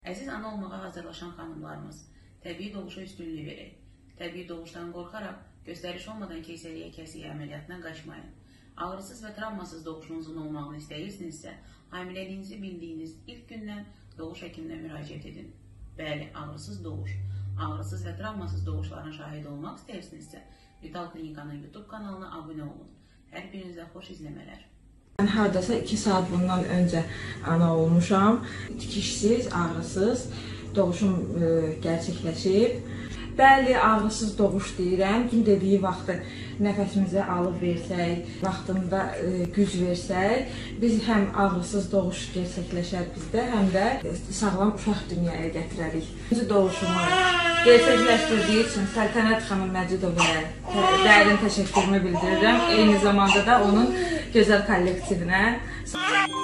Əziz ana olmağa hazırlaşan xanımlarımız, təbii doğuşa üstünlük verək. Təbii doğuşdan qorxaraq, göstəriş olmadan keysəriyyə kəsiyi əməliyyatına qaçmayın. Ağrısız və travmasız doğuşunuzun olmağını istəyirsinizsə, hamiləliyinizi bildiyiniz ilk gündən doğuş həkiminə müraciət edin. Bəli, ağrısız doğuş. Ağrısız və travmasız doğuşların şahidi olmaq istəyirsinizsə, Vital Klinikanın YouTube kanalına abunə olun. Hər birinizə xoş izləmələr. Mən haradasa 2 saat bundan öncə ana olmuşam. Tikişsiz, ağrısız doğuşum gerçəkləşib. Bəli, ağrısız doğuş deyirəm. Kim dediyi vaxtı nəfəsimizi alıb versək, vaxtında güc versək, biz həm ağrısız doğuş gerçəkləşər bizdə, həm də sağlam uşaq dünyaya gətirərik. İkinci doğuşumu gerçəkləşdirdiyi üçün Səltənət Məcidovaya dərin təşəkkürümü bildirirəm. Eyni zamanda da onun gözəl kollektivinə.